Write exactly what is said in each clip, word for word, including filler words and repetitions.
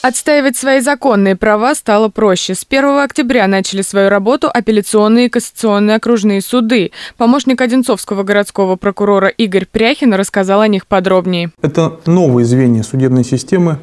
Отстаивать свои законные права стало проще. С первого октября начали свою работу апелляционные и кассационные окружные суды. Помощник Одинцовского городского прокурора Игорь Пряхин рассказал о них подробнее. Это новые звенья судебной системы.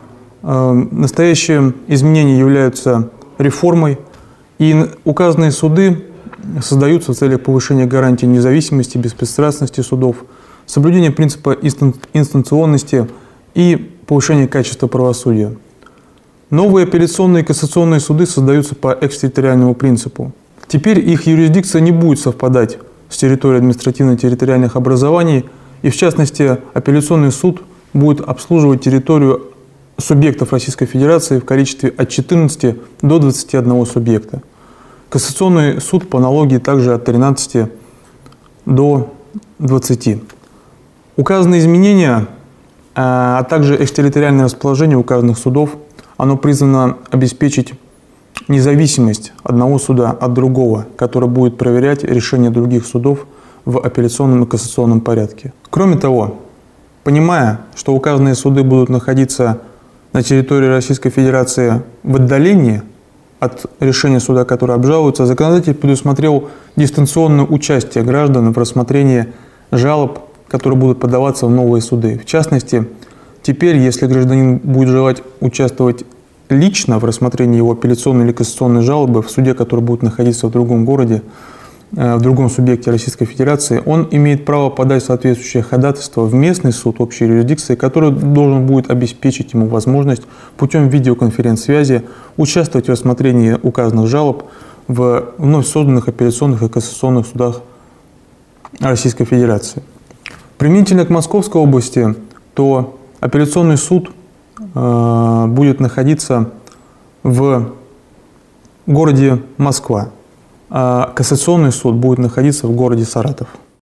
Настоящие изменения являются реформой, и указанные суды создаются в целях повышения гарантий независимости, беспристрастности судов, соблюдения принципа инстанционности и повышения качества правосудия. Новые апелляционные и кассационные суды создаются по экстерриториальному принципу. Теперь их юрисдикция не будет совпадать с территорией административно-территориальных образований, и в частности апелляционный суд будет обслуживать территорию субъектов Российской Федерации в количестве от четырнадцати до двадцати одного субъекта. Кассационный суд по аналогии также от тринадцати до двадцати. Указанные изменения, а также экстерриториальное расположение указанных судов, оно призвано обеспечить независимость одного суда от другого, который будет проверять решения других судов в апелляционном и кассационном порядке. Кроме того, понимая, что указанные суды будут находиться на территории Российской Федерации в отдалении от решения суда, который обжалуется, законодатель предусмотрел дистанционное участие граждан в рассмотрении жалоб, которые будут подаваться в новые суды. В частности, теперь, если гражданин будет желать участвовать лично в рассмотрении его апелляционной или кассационной жалобы в суде, который будет находиться в другом городе, в другом субъекте Российской Федерации, он имеет право подать соответствующее ходатайство в местный суд общей юрисдикции, который должен будет обеспечить ему возможность путем видеоконференц-связи участвовать в рассмотрении указанных жалоб в вновь созданных апелляционных и кассационных судах Российской Федерации. Применительно к Московской области, то апелляционный суд э, будет находиться в городе Москва, а кассационный суд будет находиться в городе Саратов.